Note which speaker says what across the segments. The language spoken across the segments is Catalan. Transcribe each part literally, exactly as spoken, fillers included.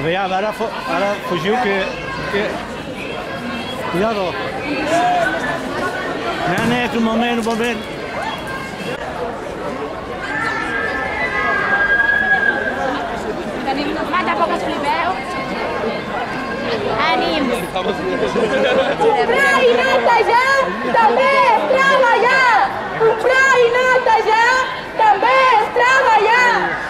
Speaker 1: Aviam, ara, ara fugiu que... que... Cuidado. Nenes, un moment, un moment.
Speaker 2: Tenim... Ah, tampoc us flipeu. Ànims.
Speaker 3: Comprar i netejar també és treballar! Comprar i netejar també és treballar!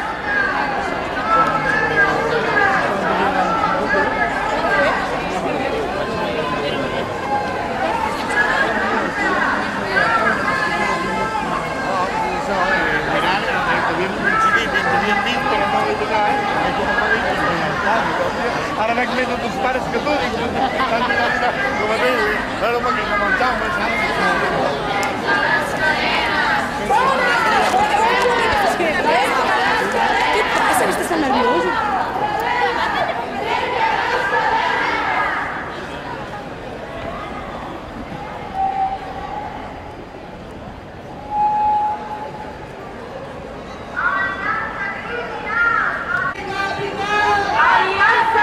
Speaker 4: Ara veig més a tus pares que tu, dic, tant de vida com a tu, ara m'ha que menjar,
Speaker 2: Què passa? Estàs tan nerviós?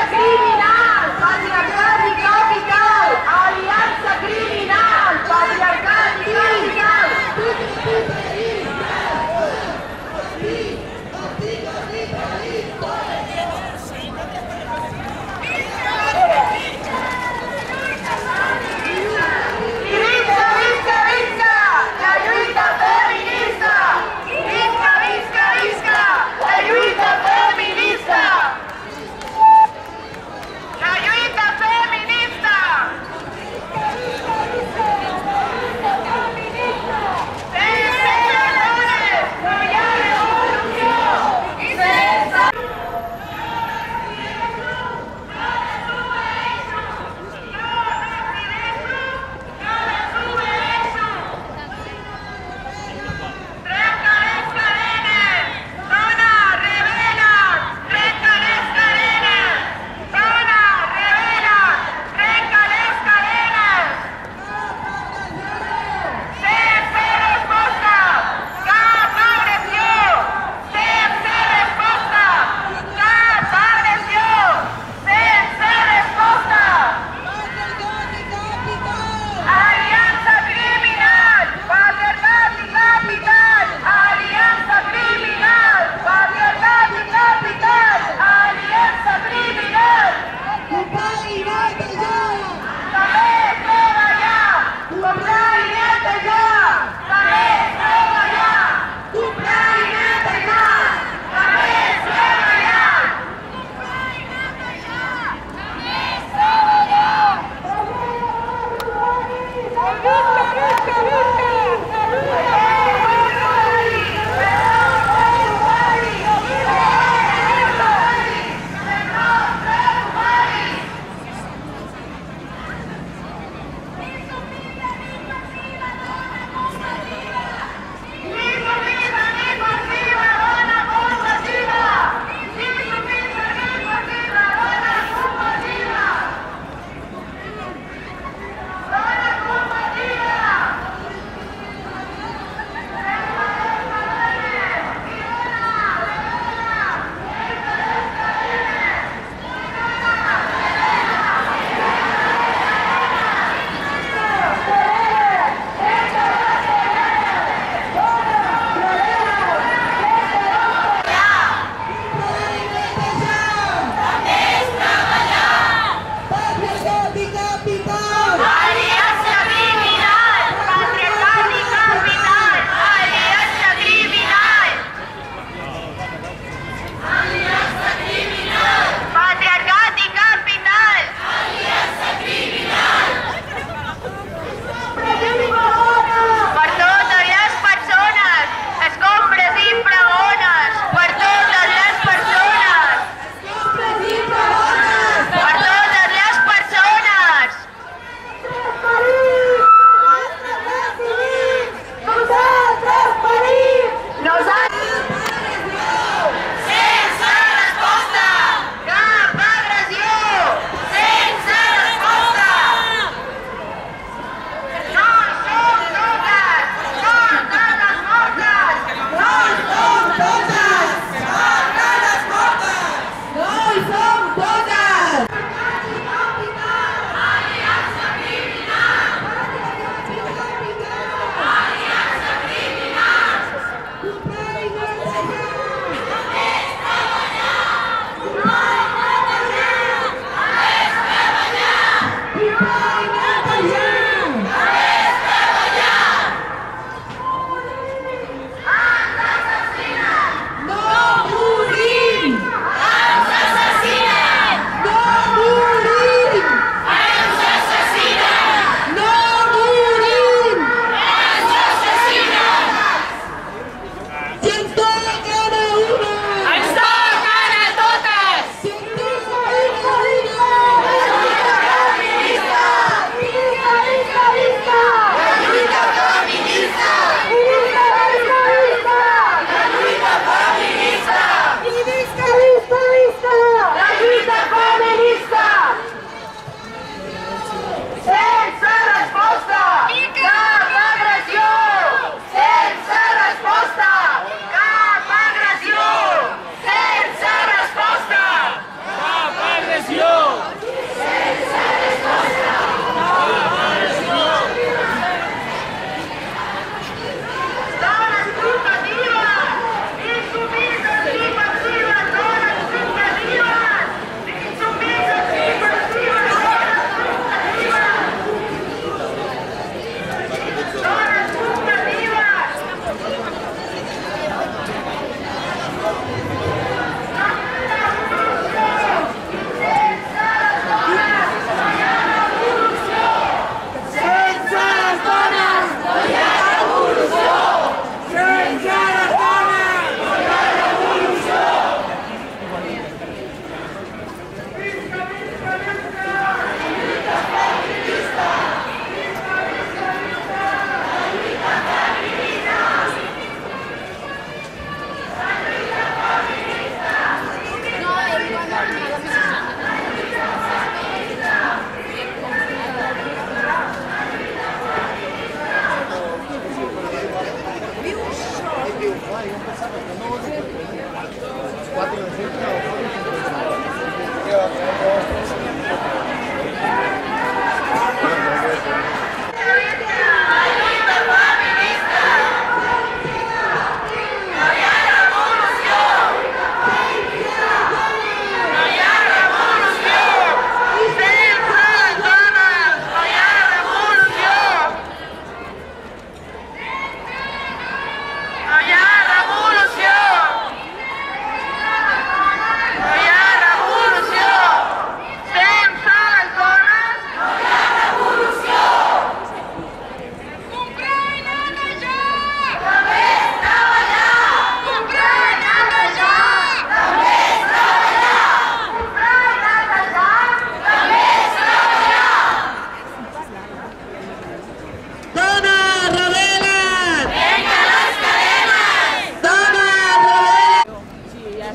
Speaker 3: Criminal, patriarcado y capital, alianza criminal, patriarcado.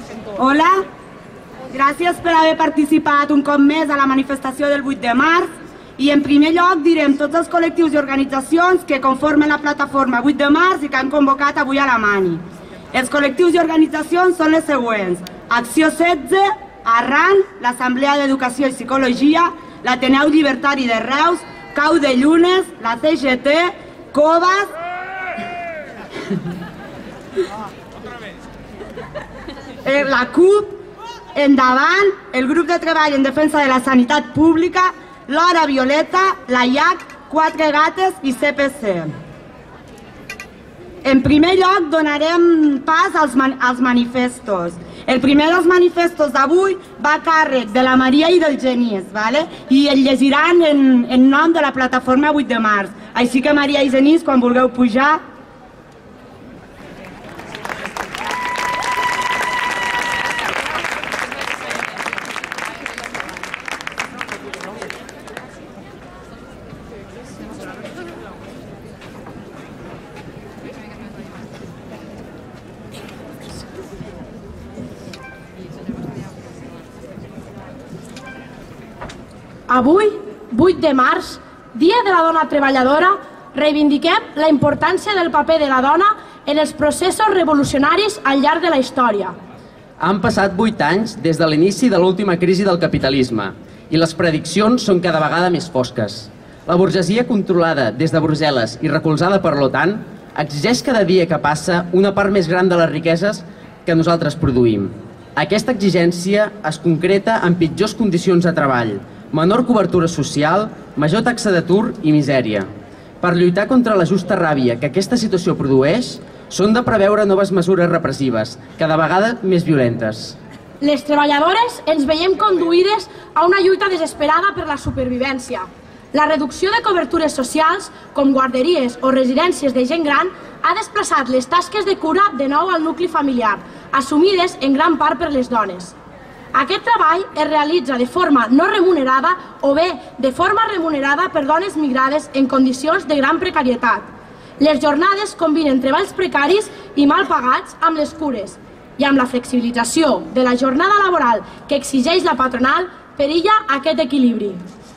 Speaker 5: Hola, gràcies per haver participat un cop més a la manifestació del vuit de març i en primer lloc direm tots els col·lectius i organitzacions que conformen la plataforma vuit de març i que han convocat avui a la Mani. Els col·lectius i organitzacions són les següents: Acció setze, Arran, l'Assemblea d'Educació i Psicologia, l'Ateneu Llibertari de Reus, Cau de Llunes, la C G T, Coves, la CUP, Endavant, el grup de treball en defensa de la sanitat pública, l'Hora Violeta, la I A C, Quatre Gates i C P C. En primer lloc donarem pas als, man als manifestos. El primer dels manifestos d'avui va a càrrec de la Maria i del Genís, ¿vale? I el llegiran en, en nom de la plataforma vuit de març. Així que Maria i Genís, quan vulgueu pujar...
Speaker 6: Avui, vuit de març, Dia de la Dona Treballadora, reivindiquem la importància del paper de la dona en els processos revolucionaris al llarg de la història.
Speaker 7: Han passat vuit anys des de l'inici de l'última crisi del capitalisme i les prediccions són cada vegada més fosques. La burgesia controlada des de Brussel·les i recolzada per l'OTAN exigeix cada dia que passa una part més gran de les riqueses que nosaltres produïm. Aquesta exigència es concreta en pitjors condicions de treball, menor cobertura social, major taxa d'atur i misèria. Per lluitar contra la justa ràbia que aquesta situació produeix, són de preveure noves mesures repressives, cada vegada més violentes.
Speaker 6: Les treballadores ens veiem conduïdes a una lluita desesperada per la supervivència. La reducció de cobertures socials, com guarderies o residències de gent gran, ha desplaçat les tasques de cura de nou al nucli familiar, assumides en gran part per les dones. Aquest treball es realitza de forma no remunerada o bé de forma remunerada per dones migrades en condicions de gran precarietat. Les jornades combinen treballs precaris i mal pagats amb les cures i amb la flexibilització de la jornada laboral que exigeix la patronal perilla aquest equilibri.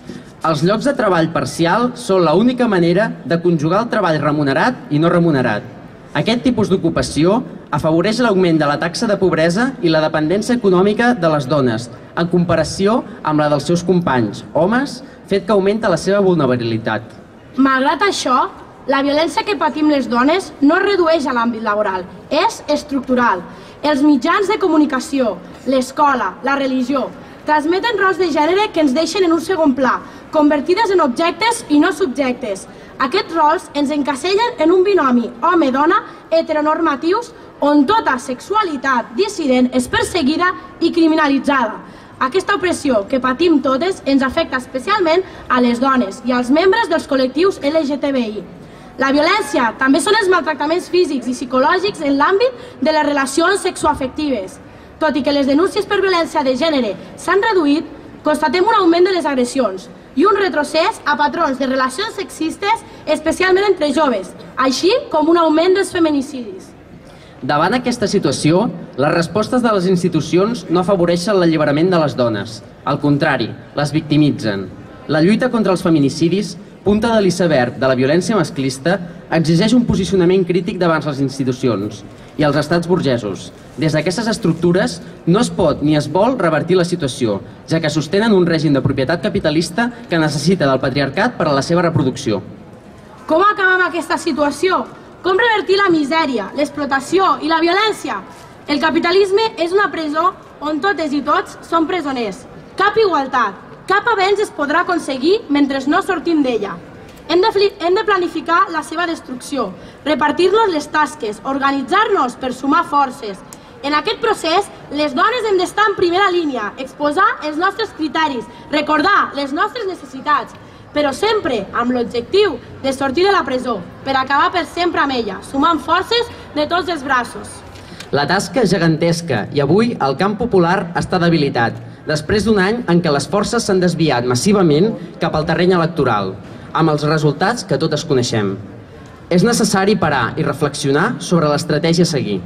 Speaker 7: Els llocs de treball parcial són l'única manera de conjugar el treball remunerat i no remunerat. Aquest tipus d'ocupació afavoreix l'augment de la taxa de pobresa i la dependència econòmica de les dones, en comparació amb la dels seus companys, homes, fet que augmenta la seva vulnerabilitat.
Speaker 6: Malgrat això, la violència que patim les dones no es redueix a l'àmbit laboral, és estructural. Els mitjans de comunicació, l'escola, la religió, transmeten rols de gènere que ens deixen en un segon pla, convertides en objectes i no subjectes. Aquests rols ens encasellen en un binomi home-dona heteronormatius on tota sexualitat dissident és perseguida i criminalitzada. Aquesta opressió que patim totes ens afecta especialment a les dones i als membres dels col·lectius L G T B I. La violència també són els maltractaments físics i psicològics en l'àmbit de les relacions sexoafectives. Tot i que les denúncies per violència de gènere s'han reduït, constatem un augment de les agressions i un retrocés a patrons de relacions sexistes, especialment entre joves, així com un augment dels feminicidis.
Speaker 7: Davant aquesta situació, les respostes de les institucions no afavoreixen l'alliberament de les dones. Al contrari, les victimitzen. La lluita contra els feminicidis, punta de l'iceberg de la violència masclista, exigeix un posicionament crític davant les institucions i els estats burgesos. Des d'aquestes estructures no es pot ni es vol revertir la situació, ja que sostenen un règim de propietat capitalista que necessita del patriarcat per a la seva reproducció.
Speaker 6: Com acabar amb aquesta situació? Com revertir la misèria, l'explotació i la violència? El capitalisme és una presó on totes i tots són presoners. Cap igualtat, cap avenç es podrà aconseguir mentre no sortim d'ella. Hem de, hem de planificar la seva destrucció, repartir-nos les tasques, organitzar-nos per sumar forces. En aquest procés, les dones hem d'estar en primera línia, exposar els nostres criteris, recordar les nostres necessitats, però sempre amb l'objectiu de sortir de la presó, per acabar per sempre amb ella, sumant forces de tots els braços.
Speaker 7: La tasca és gegantesca i avui el camp popular està debilitat, després d'un any en què les forces s'han desviat massivament cap al terreny electoral, amb els resultats que totes coneixem. És necessari parar i reflexionar sobre l'estratègia a seguir.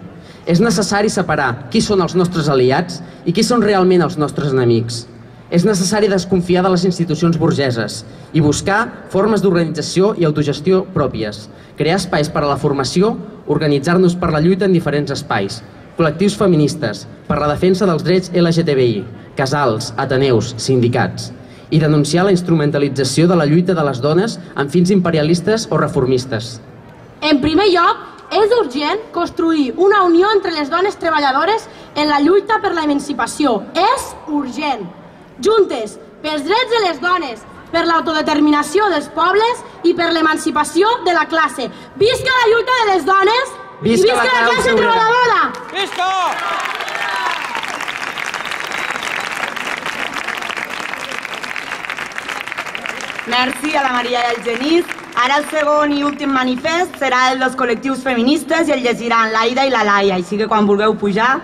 Speaker 7: És necessari separar qui són els nostres aliats i qui són realment els nostres enemics. És necessari desconfiar de les institucions burgeses i buscar formes d'organització i autogestió pròpies, crear espais per a la formació, organitzar-nos per la lluita en diferents espais, col·lectius feministes, per la defensa dels drets L G T B I, casals, ateneus, sindicats, i denunciar la instrumentalització de la lluita de les dones amb fins imperialistes o reformistes.
Speaker 6: En primer lloc, és urgent construir una unió entre les dones treballadores en la lluita per la emancipació. És urgent. Juntes, pels drets de les dones, per l'autodeterminació dels pobles i per l'emancipació de la classe. Visca la lluita de les dones i visca la classe treballadora!
Speaker 1: Visca!
Speaker 5: Merci a la Maria i al Genís. Ara el segon i últim manifest serà el dels col·lectius feministes i el llegiran l'Aida i la Laia, així que quan vulgueu pujar...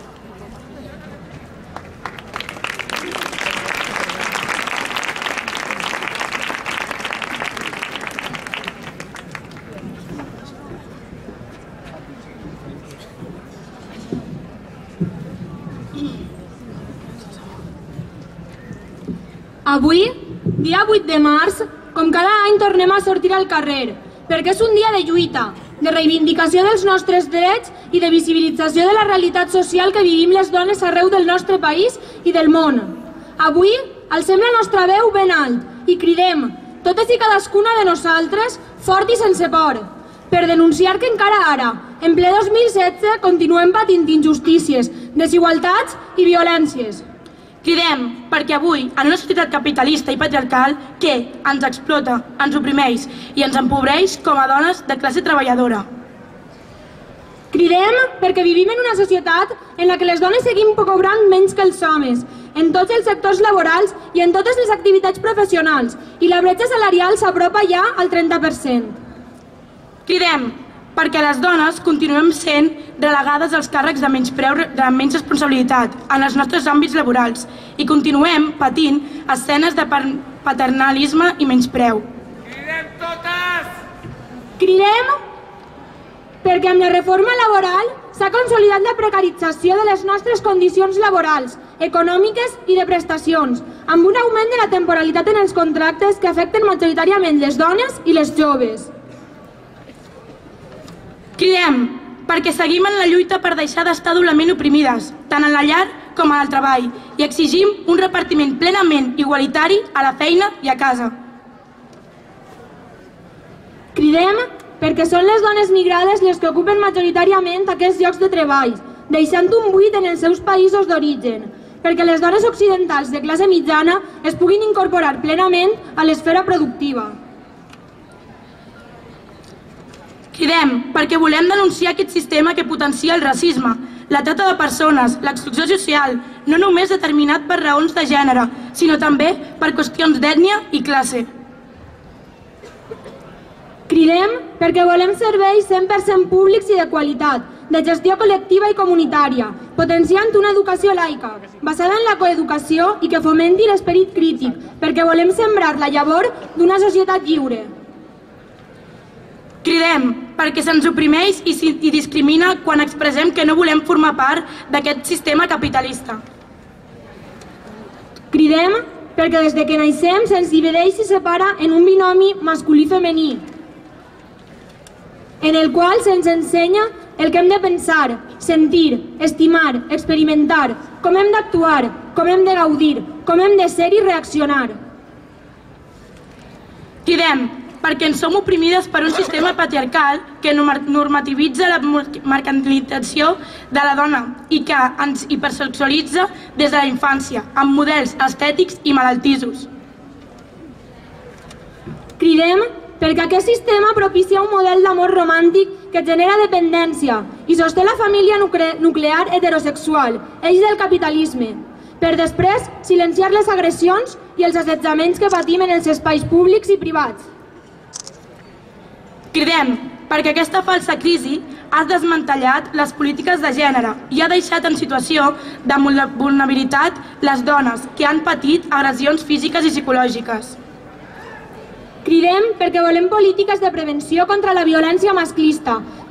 Speaker 8: Avui, dia vuit de març, com cada any tornem a sortir al carrer, perquè és un dia de lluita, de reivindicació dels nostres drets i de visibilització de la realitat social que vivim les dones arreu del nostre país i del món. Avui alcem la nostra veu ben alt i cridem, totes i cadascuna de nosaltres, fort i sense por, per denunciar que encara ara, en ple dos mil setze, continuem patint injustícies, desigualtats i violències.
Speaker 9: Cridem perquè avui, en una societat capitalista i patriarcal que ens explota, ens oprimeix i ens empobreix com a dones de classe treballadora.
Speaker 8: Cridem perquè vivim en una societat en la que les dones seguim cobrant menys que els homes, en tots els sectors laborals i en totes les activitats professionals, i la bretxa salarial s'apropa ja al trenta per cent.
Speaker 9: Cridem perquè les dones continuem sent relegades als càrrecs de menys preu, de menys responsabilitat en els nostres àmbits laborals i continuem patint escenes de paternalisme i menyspreu.
Speaker 1: Cridem totes!
Speaker 8: Cridem perquè amb la reforma laboral s'ha consolidat la precarització de les nostres condicions laborals, econòmiques i de prestacions, amb un augment de la temporalitat en els contractes que afecten majoritàriament les dones i les joves.
Speaker 9: Cridem perquè seguim en la lluita per deixar d'estar doblement oprimides, tant en la llar com en el treball, i exigim un repartiment plenament igualitari a la feina i a casa.
Speaker 8: Cridem perquè són les dones migrades les que ocupen majoritàriament aquests llocs de treball, deixant un buit en els seus països d'origen, perquè les dones occidentals de classe mitjana es puguin incorporar plenament a l'esfera productiva.
Speaker 9: Cridem perquè volem denunciar aquest sistema que potencia el racisme, la trata de persones, l'exclusió social, no només determinat per raons de gènere, sinó també per qüestions d'ètnia i classe.
Speaker 8: Cridem perquè volem serveis cent per cent públics i de qualitat, de gestió col·lectiva i comunitària, potenciant una educació laica, basada en la coeducació i que fomenti l'esperit crític, perquè volem sembrar la llavor d'una societat lliure.
Speaker 9: Cridem perquè se'ns oprimeix i, i discrimina quan expressem que no volem formar part d'aquest sistema capitalista.
Speaker 8: Cridem perquè des de que naixem se'ns divideix i separa en un binomi masculí-femení, en el qual se'ns ensenya el que hem de pensar, sentir, estimar, experimentar, com hem d'actuar, com hem de gaudir, com hem de ser i reaccionar.
Speaker 9: Cridem perquè ens som oprimides per un sistema patriarcal que normativitza la mercantilització de la dona i que ens hipersexualitza des de la infància, amb models estètics i malaltissos.
Speaker 8: Cridem perquè aquest sistema propicia un model d'amor romàntic que genera dependència i sosté la família nuclear heterosexual, eix del capitalisme, per després silenciar les agressions i els assetjaments que patim en els espais públics i privats.
Speaker 9: Cridem perquè aquesta falsa crisi ha desmantellat les polítiques de gènere i ha deixat en situació de vulnerabilitat les dones que han patit agressions físiques i psicològiques.
Speaker 8: Cridem perquè volem polítiques de prevenció contra la violència masclista,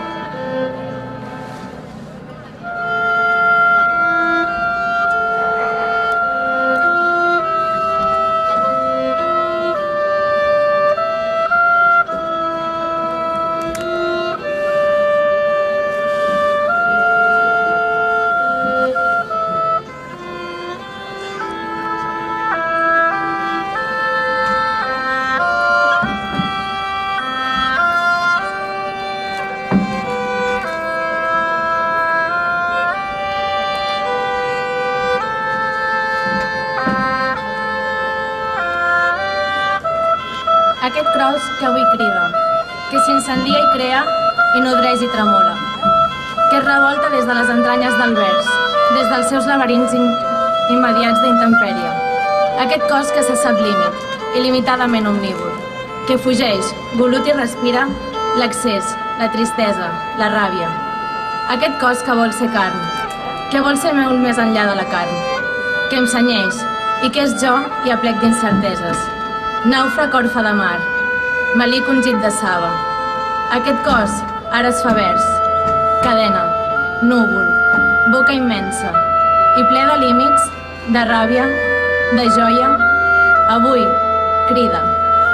Speaker 10: Aquest cros que avui crida, que s'incendia i crea i nodreix i tremola, que es revolta des de les entranyes del vers, des dels seus laberints immediats d'intempèrie. Aquest cos que se sap límit, il·limitadament omnívor, que fugeix, golut i respira, l'accés, la tristesa, la ràbia. Aquest cos que vol ser carn, que vol ser molt més enllà de la carn, que em senyeix i que és jo i aplec d'incerteses. Nàufrag orfe de mar, melic ungit de saba. Aquest cos ara es fa vers, cadena, núvol, boca immensa i ple de límits, de ràbia, de joia. Avui crida.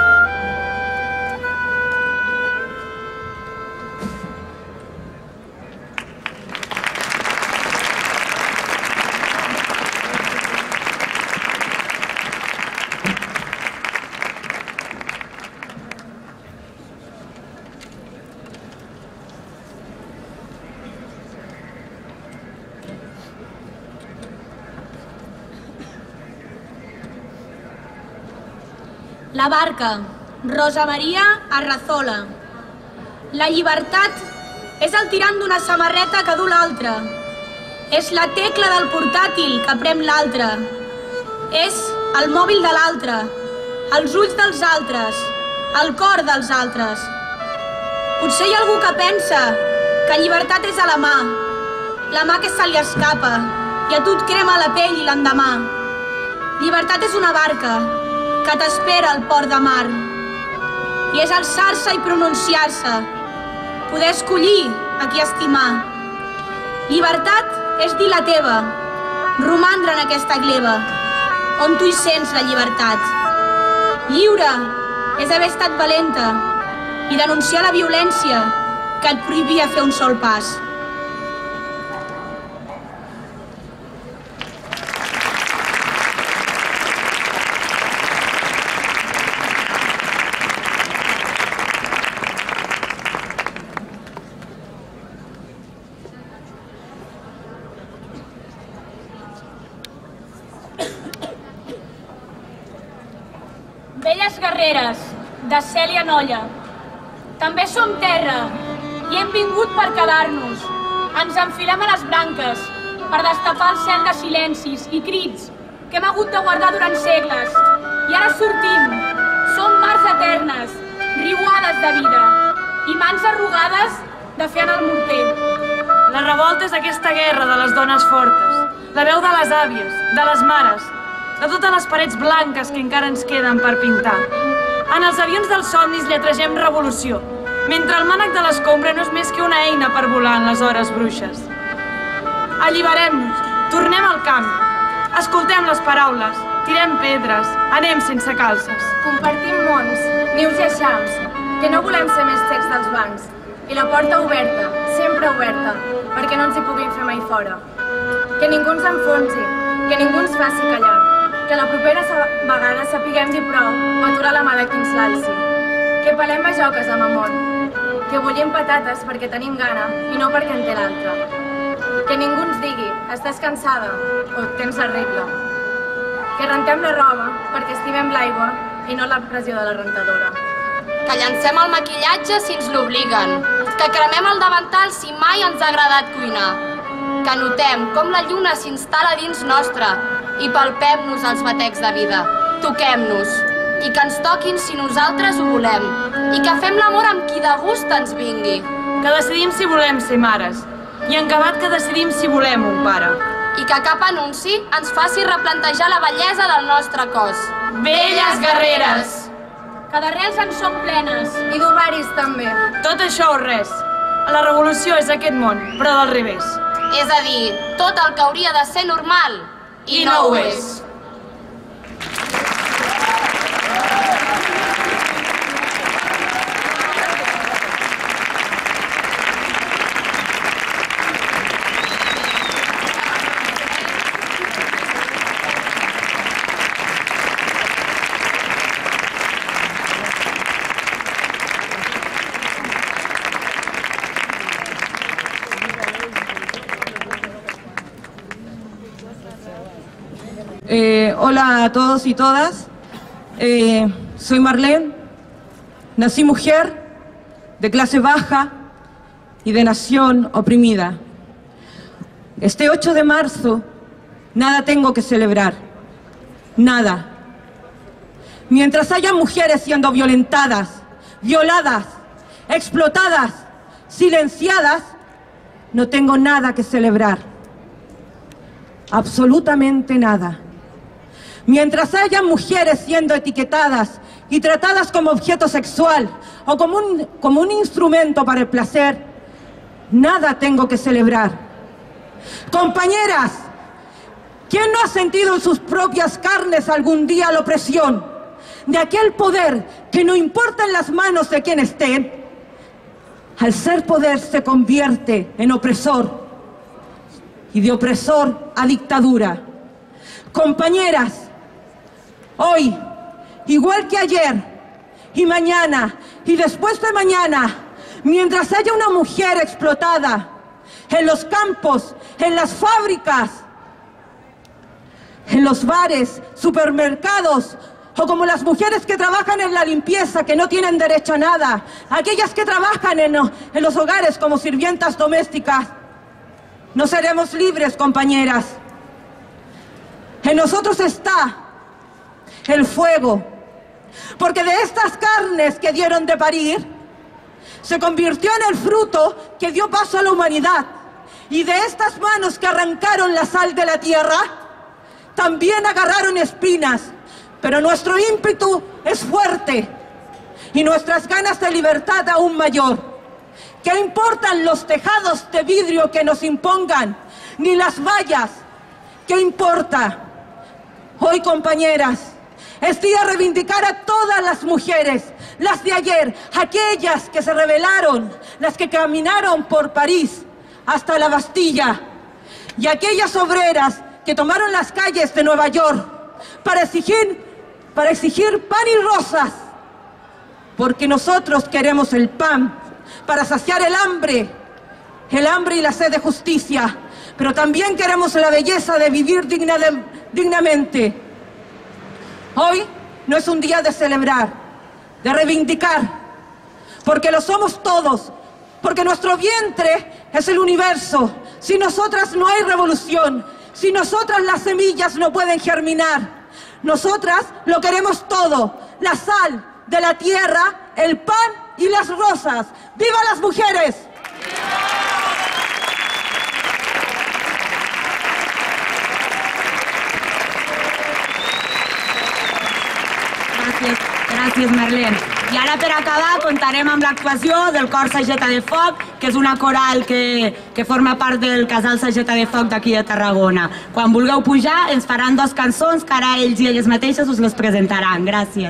Speaker 3: La barca, Rosa Maria Arrazola. La llibertat és el tirant d'una samarreta que du l'altre. És la tecla del portàtil que prem l'altre. És el mòbil de l'altre, els ulls dels altres, el cor dels altres. Potser hi ha algú que pensa que llibertat és a la mà, la mà que se li escapa i a tu et crema la pell i l'endemà. Llibertat és una barca que t'espera al port de mar. I és alçar-se i pronunciar-se, poder escollir a qui estimar. Llibertat és dir la teva, romandre en aquesta gleba, on tu hi sents la llibertat. Lliure és haver estat valenta i denunciar la violència que et prohibia fer un sol pas.
Speaker 8: Velles guerreres, de Cèlia Nolla. També som terra i hem vingut per quedar-nos. Ens enfilem a les branques per destapar el cel de silencis i crits que hem hagut de guardar durant segles. I ara sortim. Som mars eternes, riuades de vida i mans arrugades de fer en el morter.
Speaker 11: La revolta és aquesta guerra de les dones fortes, la veu de les àvies, de les mares, de totes les parets blanques que encara ens queden per pintar. En els avions dels somnis lletregem revolució, mentre el mànec de l'escombra no és més que una eina per volar en les hores bruixes. Alliberem-nos, tornem al camp, escoltem les paraules, tirem pedres, anem sense calces.
Speaker 10: Compartim mons, nius i eixams, que no volem ser més xecs dels bancs. I la porta oberta, sempre oberta, perquè no ens hi puguin fer mai fora. Que ningú ens enfonsi, que ningú ens faci callar. Que la propera vegada sapiguem dir prou o aturar la mà de qui ens l'alci. Que pelem bajoques amb amor. Que bullim patates perquè tenim gana i no perquè en té l'altre. Que ningú ens digui, estàs cansada o tens la regla. Que rentem la roba perquè estimem l'aigua i no la pressió de la rentadora.
Speaker 12: Que llancem el maquillatge si ens l'obliguen. Que cremem el davantal si mai ens ha agradat cuinar. Que notem com la lluna s'instal·la dins nostre i palpem-nos els batecs de vida, toquem-nos, i que ens toquin si nosaltres ho volem, i que fem l'amor amb qui de gust ens vingui.
Speaker 11: Que decidim si volem ser mares, i en acabat que decidim si volem un pare.
Speaker 12: I que cap anunci ens faci replantejar la bellesa del nostre cos.
Speaker 11: Velles guerreres!
Speaker 8: Que d'arrels en som plenes.
Speaker 10: I d'ovaris també.
Speaker 11: Tot això o res. La revolució és aquest món, però del revés.
Speaker 12: És a dir, tot el que hauria de ser normal, i no ho és.
Speaker 13: Eh, hola a todos y todas, eh, soy Marlene, Nací mujer, de clase baja y de nación oprimida. Este ocho de marzo, nada tengo que celebrar. Nada. Mientras haya mujeres siendo violentadas, violadas, explotadas, silenciadas, no tengo nada que celebrar. Absolutamente nada. Mientras haya mujeres siendo etiquetadas y tratadas como objeto sexual o como un, como un instrumento para el placer, nada tengo que celebrar. Compañeras, ¿quién no ha sentido en sus propias carnes algún día la opresión de aquel poder que no importa en las manos de quien esté, al ser poder se convierte en opresor y de opresor a dictadura? Compañeras, hoy, igual que ayer y mañana y después de mañana, mientras haya una mujer explotada en los campos, en las fábricas, en los bares, supermercados, o como las mujeres que trabajan en la limpieza, que no tienen derecho a nada, aquellas que trabajan en, en los hogares como sirvientas domésticas, no seremos libres, compañeras. En nosotros está el fuego, porque de estas carnes que dieron de parir, se convirtió en el fruto que dio paso a la humanidad, y de estas manos que arrancaron la sal de la tierra, también agarraron espinas. Pero nuestro ímpetu es fuerte y nuestras ganas de libertad aún mayor. ¿Qué importan los tejados de vidrio que nos impongan? Ni las vallas. ¿Qué importa? Hoy, compañeras, es día de reivindicar a todas las mujeres, las de ayer, aquellas que se rebelaron, las que caminaron por París hasta la Bastilla, y aquellas obreras que tomaron las calles de Nueva York para exigir para exigir pan y rosas, porque nosotros queremos el pan para saciar el hambre, el hambre y la sed de justicia, pero también queremos la belleza de vivir digna de, dignamente. Hoy no es un día de celebrar, de reivindicar, porque lo somos todos, porque nuestro vientre es el universo. Sin nosotras no hay revolución, sin nosotras las semillas no pueden germinar. Nosotras lo queremos todo, la sal de la tierra, el pan y las rosas. ¡Viva las mujeres!
Speaker 5: Gràcies, gràcies Marlene. I ara per acabar contarem amb l'actuació del Cor Sageta de Foc, que és una coral que, que forma part del Casal Sageta de Foc d'aquí de Tarragona. Quan vulgueu pujar ens faran dos cançons que ara ells i elles mateixes us les presentaran. Gràcies.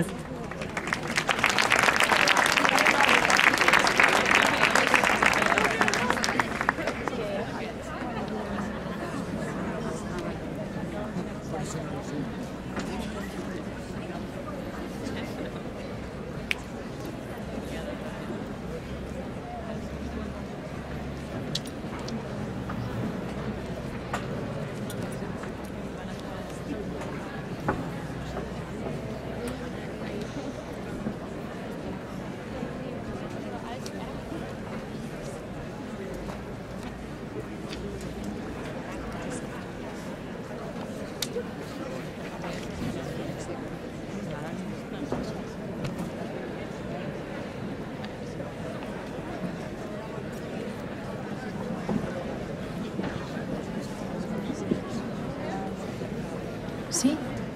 Speaker 14: Sí?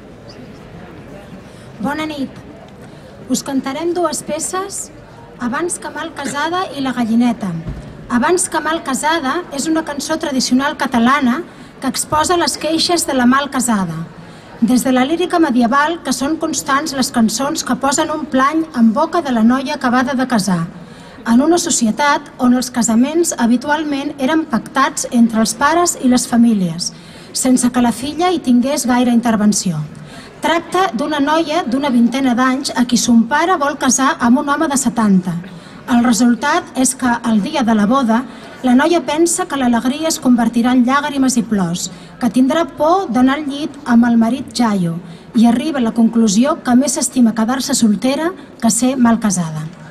Speaker 14: Bona nit. Us cantarem dues peces, Abans que mal casada i La gallineta. Abans que mal casada és una cançó tradicional catalana que exposa les queixes de la mal casada. Des de la lírica medieval, que són constants les cançons que posen un plany en boca de la noia acabada de casar, en una societat on els casaments habitualment eren pactats entre els pares i les famílies, sense que la filla hi tingués gaire intervenció. Tracta d'una noia d'una vintena d'anys a qui son pare vol casar amb un home de setanta. El resultat és que, el dia de la boda, la noia pensa que l'alegria es convertirà en llàgrimes i plors, que tindrà por d'anar al llit amb el marit jaio, i arriba a la conclusió que més s'estima quedar-se soltera que ser mal casada.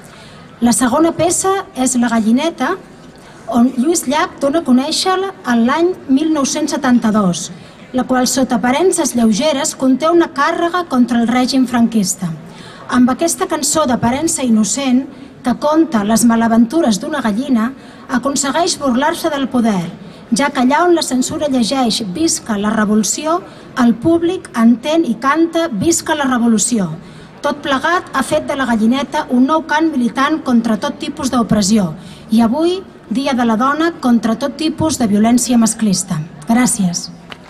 Speaker 14: La segona peça és La gallineta, on Lluís Llach dona a conèixer l'any mil nou-cents setanta-dos, la qual, sota aparences lleugeres, conté una càrrega contra el règim franquista. Amb aquesta cançó d'aparença innocent, que conta les malaventures d'una gallina, aconsegueix burlar-se del poder, ja que allà on la censura llegeix «Visca la revolució», el públic entén i canta «Visca la revolució». Tot plegat ha fet de La gallineta un nou cant militant contra tot tipus d'opressió i avui, Dia de la Dona, contra tot tipus de violència masclista. Gràcies.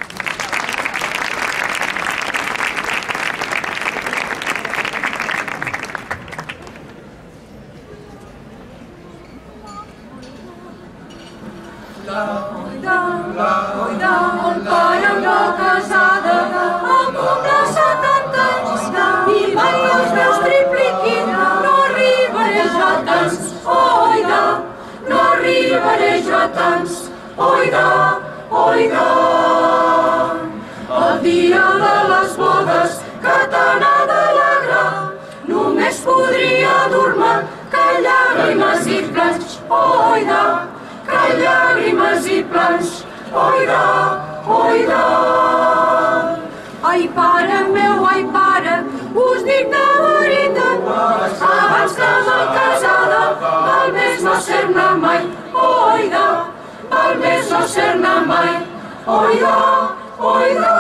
Speaker 15: El dia de les bodes que t'ha d'alegrar, només podria dur-me que llàgrimes i plans, oida, que llàgrimes i plans, oida, oida. Ai, pare meu, ai, pare, us dic de veritat, abans que mal casada, val més no ser-ne mai, oida, val més no ser-ne mai, oida, oida.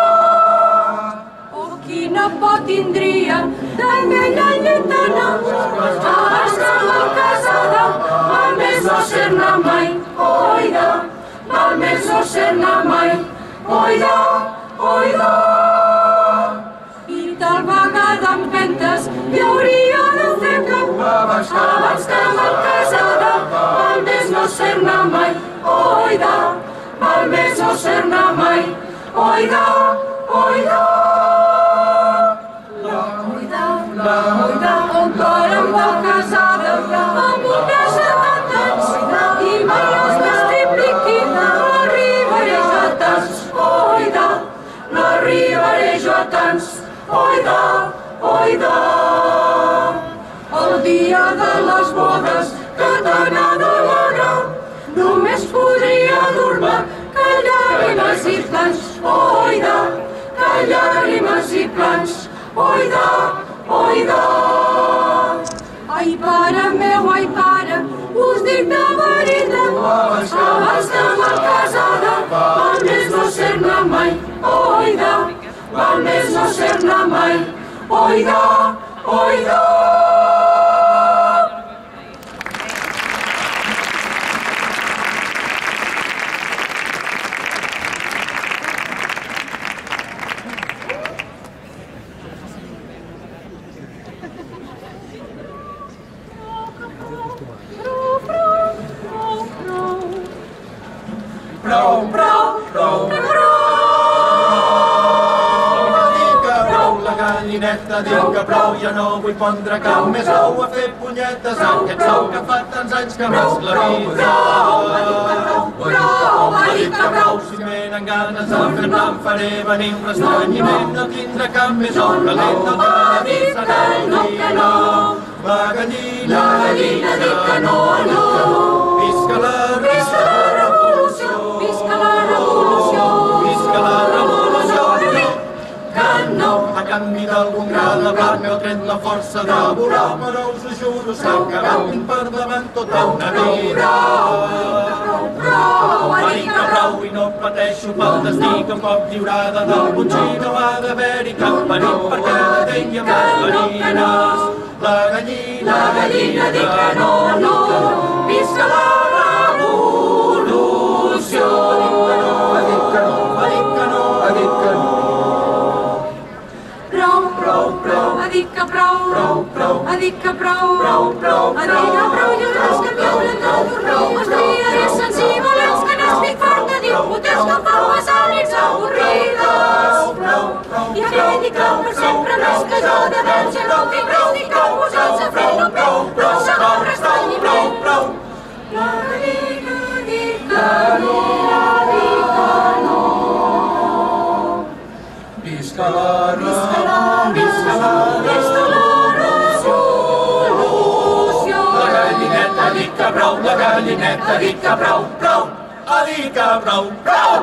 Speaker 15: Oh, quina por tindria d'aquella lletana, abans que mal casada, val més no ser-ne mai, oida, val més no ser-ne mai, oida, oida. I tal vegada empentes hi hauria de fer cap, abans que mal casada, val més no ser-ne mai, oida, val més no ser-ne mai, oida, oida. Oida, oida, encara em va casada amb un de setanta anys i mai els meus tripliquis no arribaré jo a tants, oida, no arribaré jo a tants, oida, oida. El dia de les bodes que t'ha d'alegrar, només podria dur-me que llàgrimes i plans, oida, que llàgrimes i plans, oida, oida. Ai, pare meu, ai, pare, us dic de veritat, abans que mal casada, val més no ser-ne mai, oida, val més no ser-ne mai, oida, oida.
Speaker 16: Prou, prou, prou, prou. Diu que prou, la gallineta diu que prou, ja no vull pondre cap més ou a fer punyetes aquest sou que fa tants anys que m'esclavitza. Prou, ha dit que prou, si venen ganes de fer-ne em faré venir un restrenyiment, no tindrà cap més ou que l'hem de dir serà el no que no. La gallina, la gallina diu que no, no. Visca la revolució, visca la revolució, visca la revolució, que no. A canvi d'algun gra de blat m'heu tret la força de volar, però us ho juro, s'ha acabat, tinc per davant tota una vida. Prou, ha dit que prou i no pateixo pel destí que em pot lliurada del botxí, no ha d'haver-hi cap perill perquè la tenc amb les marines. La gallina, la gallina diu que no, no, visca la revolució. Ha dit que no, ha dit que no, ha dit que no. Prou, prou, prou, ha dit que prou, prou, prou, ha dit que prou, prou, prou, ha dit que prou, i els que viuen tot prou. Els triarés sensibles que n'estic forta, diu potents que fan passar nits avorrides. I que dic per sempre més que jo de verge no tinc prou, dic que posats a fer no prou, no segon restanyiment. La gallina dic que no, dic que no. Visca la revolució, visca la revolució, la ha dit que prou, la gallineta ha dit que prou, prou, ha dit que prou, prou!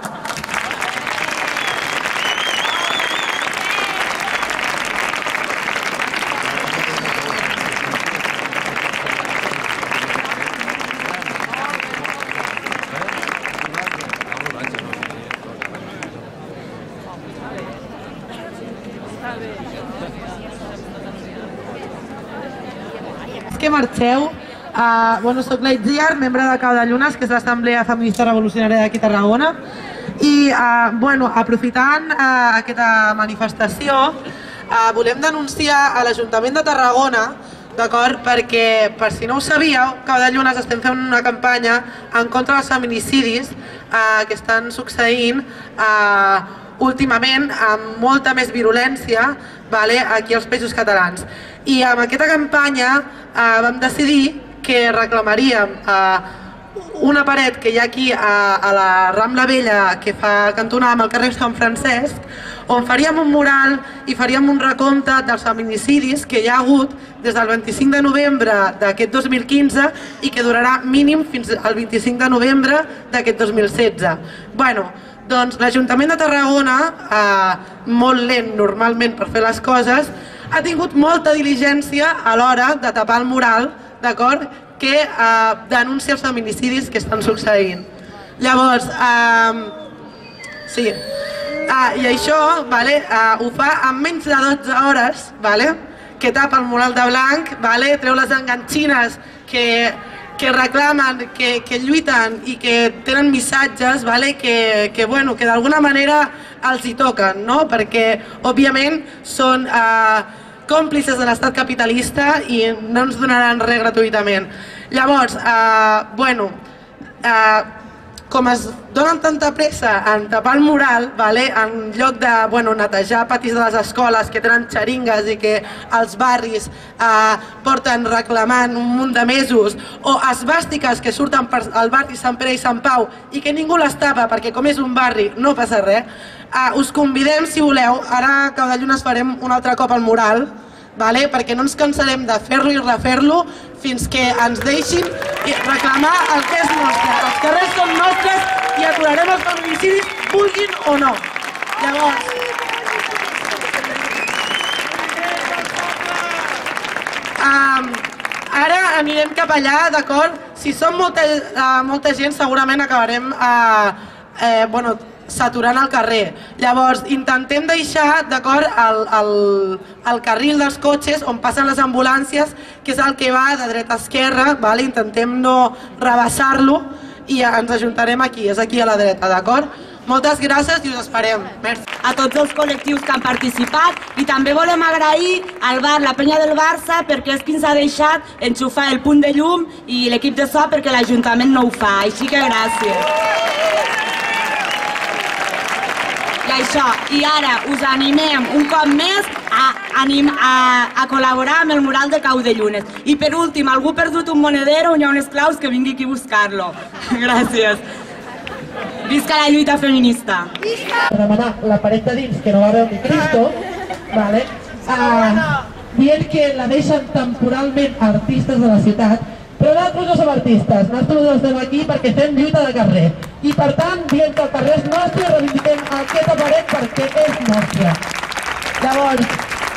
Speaker 17: Que marxeu. Uh, bueno, soc la Itziar, membre de Cau de Llunes, que és l'Assemblea Feminista Revolucionària d'aquí a Tarragona. I, uh, bueno, aprofitant uh, aquesta manifestació, uh, volem denunciar a l'Ajuntament de Tarragona, d'acord? Perquè, per si no ho sabíeu, Cau de Llunes estem fent una campanya en contra dels feminicidis uh, que estan succeint uh, últimament amb molta més virulència, vale, aquí als Països Catalans. I amb aquesta campanya eh, vam decidir que reclamaríem eh, una paret que hi ha aquí a, a la Rambla Vella que fa cantonada amb el carrer Sant Francesc, on faríem un mural i faríem un recompte dels feminicidis que hi ha hagut des del vint-i-cinc de novembre d'aquest dos mil quinze i que durarà mínim fins al vint-i-cinc de novembre d'aquest dos mil setze. Bueno, doncs l'Ajuntament de Tarragona, eh, molt lent normalment per fer les coses, ha tingut molta diligència a l'hora de tapar el mural, d'acord, que eh, denuncia els feminicidis que estan succeint. Llavors, eh, sí, ah, i això vale, eh, ho fa en menys de dotze hores, vale, que tapa el mural de blanc, vale, treu les enganxines que, que reclamen, que, que lluiten i que tenen missatges vale, que, que, bueno, que d'alguna manera els hi toquen, no? Perquè, òbviament, són eh, còmplices de l'estat capitalista i no ens donaran res gratuïtament. Llavors, eh, bueno, eh, com es donen tanta pressa en tapar el mural, vale, en lloc de bueno, netejar patis de les escoles que tenen xeringues i que els barris eh, porten reclamant un munt de mesos, o esvàstiques que surten per al barri Sant Pere i Sant Pau i que ningú les tapa perquè com és un barri no passa res, eh, us convidem, si voleu, ara a Cau de Llunes farem un altre cop al mural, vale? Perquè no ens cansarem de fer-lo i refer-lo fins que ens deixin reclamar el que és nostre. Els carrers són nostres i aturarem els feminicidis, vulguin o no. Llavors, um, ara anirem cap allà, d'acord? Si som molta, uh, molta gent segurament acabarem uh, eh, bueno, saturant el carrer. Llavors, intentem deixar d'acord el, el, el carril dels cotxes on passen les ambulàncies, que és el que va de dreta a esquerra, vale? Intentem no rebassar-lo i ens ajuntarem aquí, és aquí a la dreta, d'acord? Moltes gràcies i us esperem. Merci.
Speaker 5: A tots els col·lectius que han participat i també volem agrair al bar La Penya del Barça perquè és qui ens ha deixat enxufar el punt de llum i l'equip de so perquè l'Ajuntament no ho fa, així que gràcies. I això, i ara us animem un cop més a, anim, a, a col·laborar amb el mural de Cau de Llunes. I per últim, algú ha perdut un monedero o hi ha un esclaus que vingui aquí a buscar-lo. Gràcies. Visca la lluita feminista.
Speaker 17: Remenar la paret de dins que no va veure ni Cristo, vale? uh, dient que la deixen temporalment artistes de la ciutat, però nosaltres no som artistes, nosaltres estem aquí perquè fem lluita de carrer. I per tant, dient que el carrer és nostre, reivindiquem aquesta paret perquè és nostra. Llavors,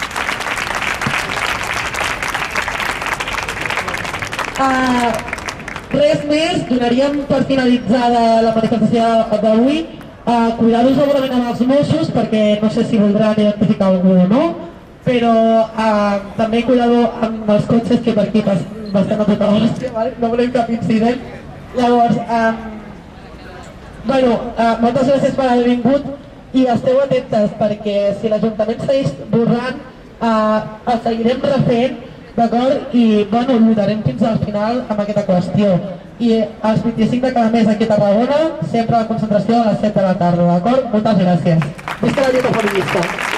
Speaker 17: uh, res més, donaríem per finalitzada la manifestació d'avui. Uh, Cuidar-vos segurament amb els Mossos perquè no sé si voldran identificar algú o no, però uh, també cuidado amb els cotxes que per aquí passen bastant a tota hòstia, vale? No volem cap incident. Llavors, um, bueno, uh, moltes gràcies per haver vingut i esteu atentes perquè si l'Ajuntament segueix borrant, uh, el seguirem refent, d'acord? I, bueno, lluitarem fins al final amb aquesta qüestió. I els vint-i-cinc de cada mes aquí a Tarragona, sempre la concentració a les set de la tarda, d'acord? Moltes gràcies. Visca la lluita feminista.